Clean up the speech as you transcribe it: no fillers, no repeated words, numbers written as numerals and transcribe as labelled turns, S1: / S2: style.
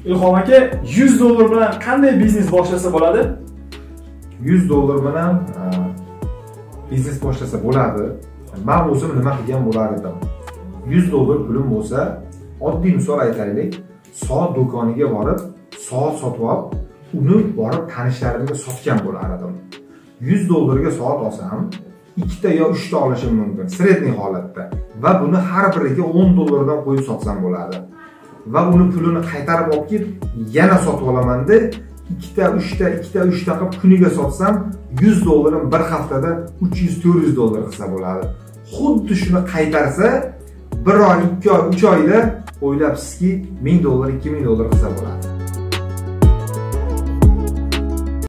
S1: Ilhom aka, 100 dollar bilan qanday biznes boshlasa bo'ladi?
S2: 100 dollar bilan biznes boshlasa bo'ladi. Men o'zim nima qilgan bo'lar edim? 100 dollar pulim bo'lsa, oddiy misol aytaylik, soat do'koniga borib, soat sotib olib, uni borib tanishlarimga sotgan bo'lar edim. 100 dollarga soat olsam, 2 ta yo 3 ta olishim mumkin, sredniy holatda. Va buni har biriga 10 dollardan qo'yib sotsam bo'ladi. Va uni pulini qaytarib olib kelib, yana sotib olamanda 2 ta 3 ta qilib kuniga sotsam, 100 dollarim bir haftada 300-400 dollar qilsa bo'ladi. Xuddi shuni qaytarsa, 1 oy, 2 oy, 3 oyda o'ylabsizki 1000 dollar, 2000 dollar qilsa bo'ladi.